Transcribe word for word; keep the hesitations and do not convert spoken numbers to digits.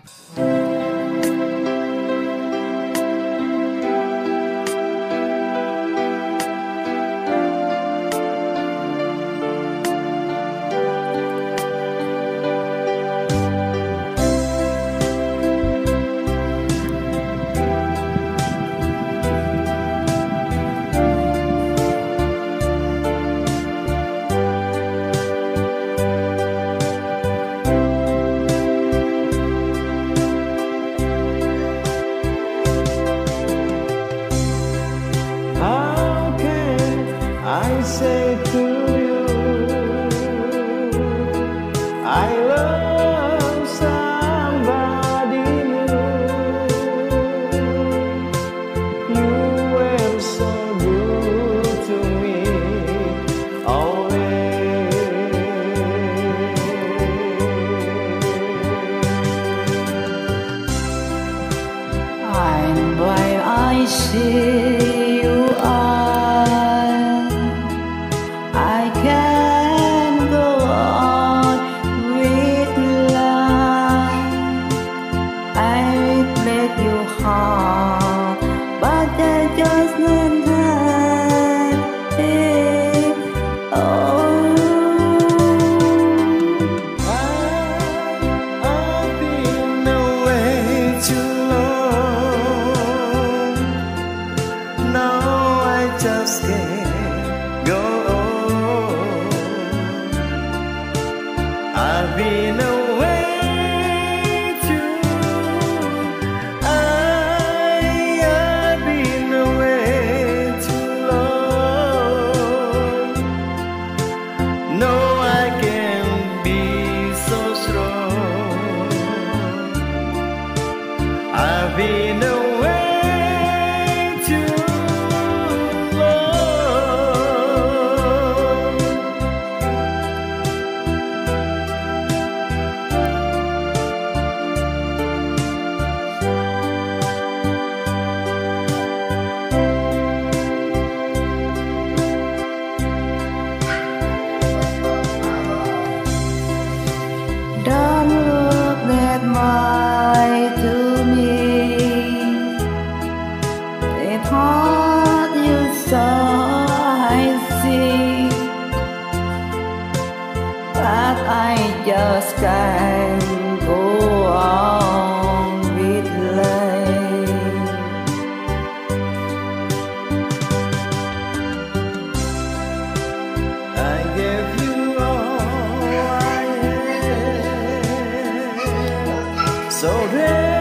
I say to you, I love somebody new. You were so good to me, always. And while I see you are, I can go on with life. I will break your heart, but I just not have it. Oh, I, I've been away too long. Now I just can't go on. I've been away too. I have been away too long. No, I can't be so strong. I've been away too long. don't look that much to me. It hurt you so, I see, but I just can't go on with life. I gave you all I had, so there